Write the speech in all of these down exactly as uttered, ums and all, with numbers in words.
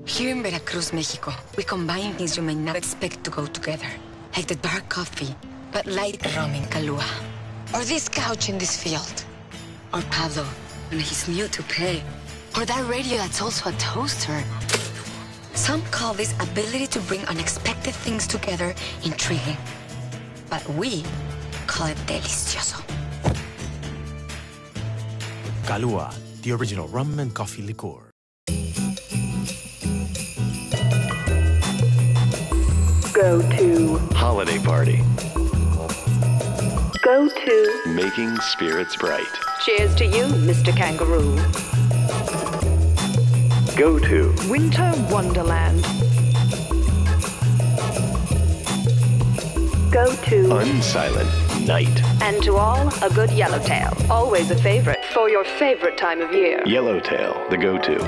Here in Veracruz, Mexico, we combine things you may not expect to go together. Like the dark coffee, but light rum in Kahlua. Or this couch in this field. Or Pablo, when he's new to pay. Or that radio that's also a toaster. Some call this ability to bring unexpected things together intriguing. But we call it delicioso. Kahlua, the original rum and coffee liqueur. Go to holiday party. Go to Making spirits bright. cheers to you, Mister Kangaroo. Go to Winter Wonderland. Go to Unsilent Night. and to all a good yellowtail. Always a favorite for your favorite time of year. Yellowtail, the go-to.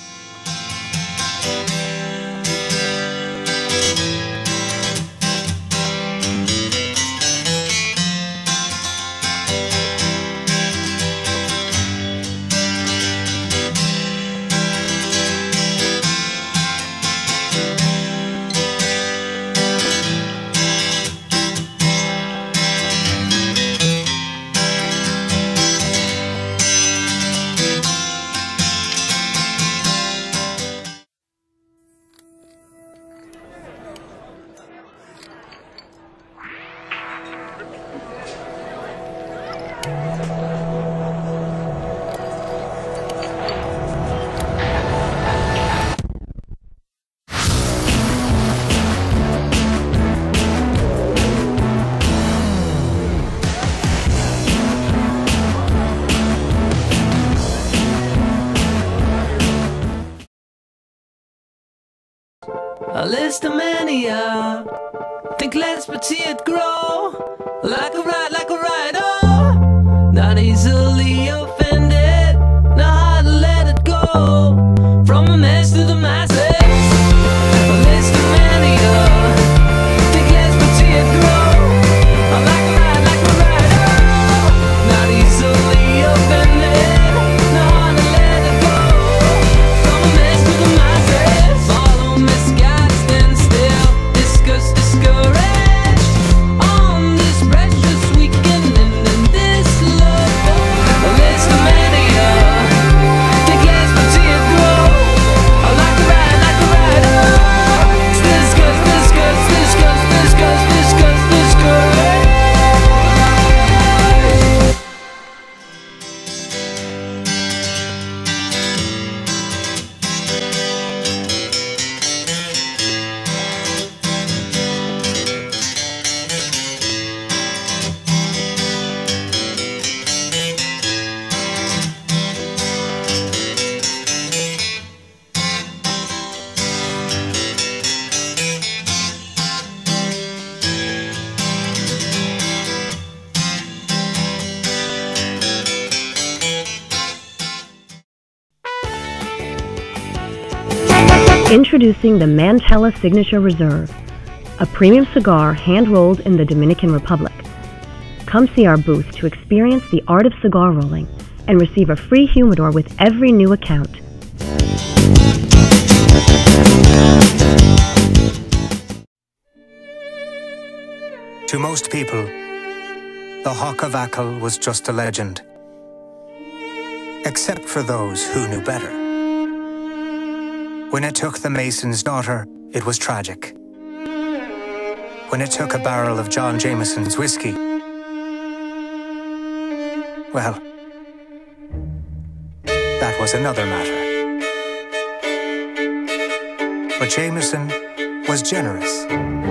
A list of mania. Think less but see it grow. Like a ride, like a ride, oh. Not easily offended. Know how to let it go. From a mess to the masses. A list of mania. Think less but see it grow. Like a ride, like a ride, oh. Not easily offended. Know how to let it go. From a mess to the masses. Follow misguided. Discouraged on this precious weekend and in this love. A list of mania. Think less but see it grow. I like a ride, like a ride, oh. Discuss, discuss, discuss, discuss, discuss, discouraged. Introducing the Mantella Signature Reserve, a premium cigar hand-rolled in the Dominican Republic. Come see our booth to experience the art of cigar rolling and receive a free humidor with every new account. To most people, the Hawk of Achill was just a legend. Except for those who knew better. When it took the Mason's daughter, it was tragic. When it took a barrel of John Jameson's whiskey, well, that was another matter. But Jameson was generous.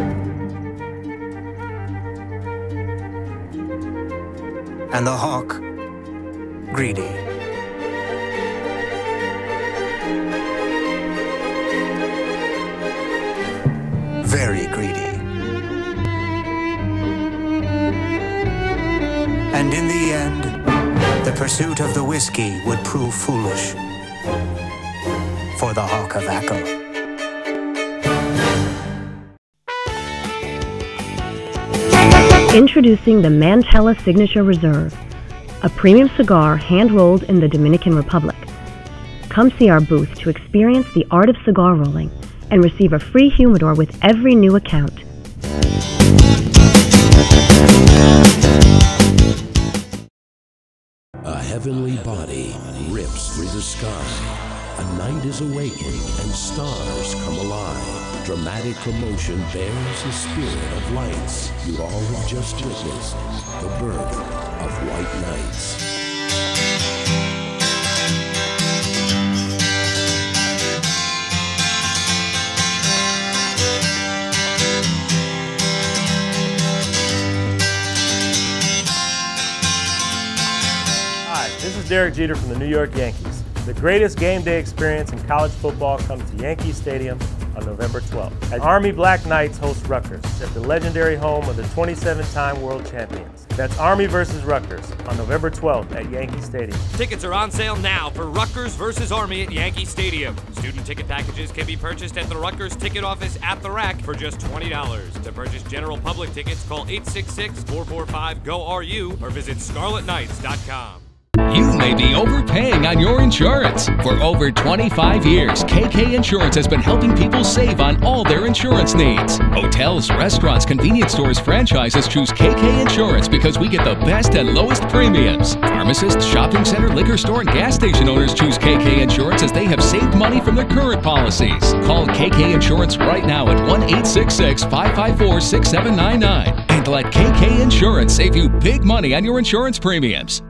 And the Hawk, greedy. Very greedy. And in the end, the pursuit of the whiskey would prove foolish for the Hawk of Achill. Introducing the Mantella Signature Reserve, a premium cigar hand-rolled in the Dominican Republic. Come see our booth to experience the art of cigar rolling and receive a free humidor with every new account. A heavenly body rips through the sky. A night is awakened and stars come alive. Dramatic commotion bears the spirit of lights. You all have just witnessed the birth of White Nights. This is Derek Jeter from the New York Yankees. The greatest game day experience in college football comes to Yankee Stadium on November twelfth. As Army Black Knights host Rutgers at the legendary home of the twenty-seven time world champions. That's Army versus Rutgers on November twelfth at Yankee Stadium. Tickets are on sale now for Rutgers versus Army at Yankee Stadium. Student ticket packages can be purchased at the Rutgers ticket office at the rack for just twenty dollars. To purchase general public tickets, call eight six six, four four five, G O R U or visit scarlet knights dot com. You may be overpaying on your insurance. For over twenty-five years, K K Insurance has been helping people save on all their insurance needs. Hotels, restaurants, convenience stores, franchises choose K K Insurance because we get the best and lowest premiums. Pharmacists, shopping center, liquor store, and gas station owners choose K K Insurance as they have saved money from their current policies. Call K K Insurance right now at one eight six six, five five four, six seven nine nine and let K K Insurance save you big money on your insurance premiums.